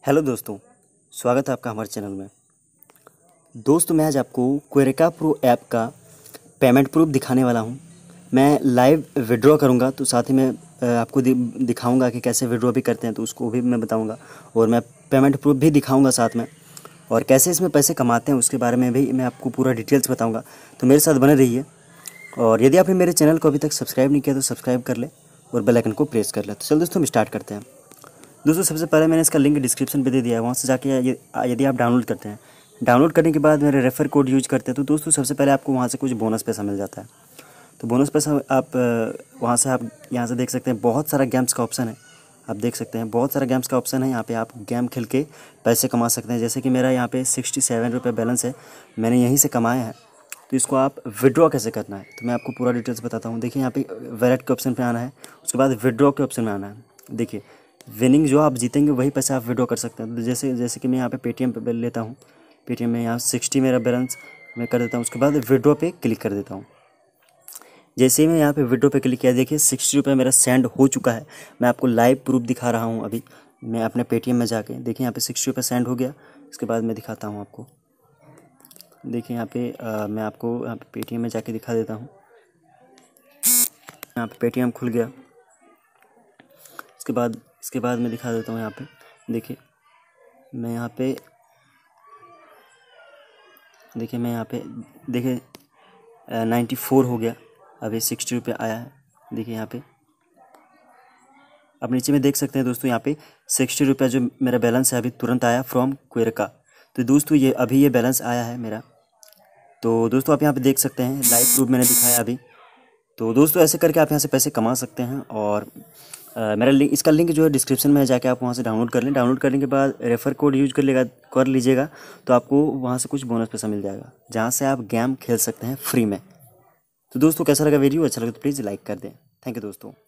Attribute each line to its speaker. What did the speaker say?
Speaker 1: Hello दोस्तों, स्वागत है आपका हमारे चैनल में। दोस्तों मैं आज आपको क्वेरेका प्रो ऐप का पेमेंट प्रूफ दिखाने वाला हूं। मैं लाइव विड्रॉ करूंगा तो साथ ही मैं आपको दिखाऊंगा कि कैसे विड्रॉ भी करते हैं, तो उसको भी मैं बताऊंगा और मैं पेमेंट प्रूफ भी दिखाऊंगा साथ में। और कैसे इसमें पैसे कमाते हैं उसके बारे में भी मैं आपको पूरा डिटेल्स बताऊँगा, तो मेरे साथ बने रहिए। और यदि आपने मेरे चैनल को अभी तक सब्सक्राइब नहीं किया तो सब्सक्राइब कर ले और बेल आइकन को प्रेस कर ले। तो चलो दोस्तों हम स्टार्ट करते हैं। दोस्तों सबसे पहले मैंने इसका लिंक डिस्क्रिप्शन पे दे दिया है, वहाँ से जाके यदि आप डाउनलोड करते हैं, डाउनलोड करने के बाद मेरे रेफ़र कोड यूज करते हैं तो दोस्तों सबसे पहले आपको वहाँ से कुछ बोनस पैसा मिल जाता है। तो बोनस पैसा आप वहाँ से आप यहाँ से देख सकते हैं, बहुत सारा गेम्स का ऑप्शन है। आप देख सकते हैं बहुत सारा गेम्स का ऑप्शन है, यहाँ पे आप गेम खेल के पैसे कमा सकते हैं। जैसे कि मेरा यहाँ पे 67 रुपये बैलेंस है, मैंने यहीं से कमाया है। तो इसको आप विड्रॉ कैसे करना है तो मैं आपको पूरा डिटेल्स बताता हूँ। देखिए यहाँ पे वैलेट के ऑप्शन पे आना है, उसके बाद विड्रॉ के ऑप्शन में आना है। देखिए विनिंग जो आप जीतेंगे वही पैसा आप विड्रॉ कर सकते हैं। तो जैसे कि मैं यहाँ पे पेटीएम पे लेता हूँ, पेटीएम में यहाँ 60 मेरा बैलेंस मैं कर देता हूँ। उसके बाद विड्रॉ पे क्लिक कर देता हूँ। जैसे ही मैं यहाँ पे विड्रॉ पे क्लिक किया, देखिए 60 रुपये मेरा सेंड हो चुका है। मैं आपको लाइव प्रूफ दिखा रहा हूँ। अभी मैं अपने पेटीएम में जाके देखिए यहाँ पे 60 रुपये सेंड हो गया। इसके बाद मैं दिखाता हूँ आपको। देखिए यहाँ पे मैं आपको यहाँ पे पेटीएम में जाके दिखा देता हूँ। यहाँ पे पेटीएम खुल गया। इसके बाद मैं दिखा देता हूँ। यहाँ पे देखिए मैं यहाँ पे देखिए 94 हो गया, अभी 60 रुपये आया है। देखिए यहाँ पे आप नीचे में देख सकते हैं दोस्तों, यहाँ पे 60 रुपये जो मेरा बैलेंस है अभी तुरंत आया फ्रॉम क्वेरेका। तो दोस्तों ये बैलेंस आया है मेरा। तो दोस्तों आप यहाँ पे देख सकते हैं, लाइव प्रूफ मैंने दिखाया अभी। तो दोस्तों ऐसे करके आप यहाँ से पैसे कमा सकते हैं। और मेरा लिंक, इसका लिंक जो है डिस्क्रिप्शन में है, जाके आप वहाँ से डाउनलोड कर लें। डाउनलोड करने के बाद रेफ़र कोड यूज कर लीजिएगा तो आपको वहाँ से कुछ बोनस पैसा मिल जाएगा, जहाँ से आप गेम खेल सकते हैं फ्री में। तो दोस्तों कैसा लगा वीडियो, अच्छा लगा तो प्लीज़ लाइक कर दें। थैंक यू दोस्तों।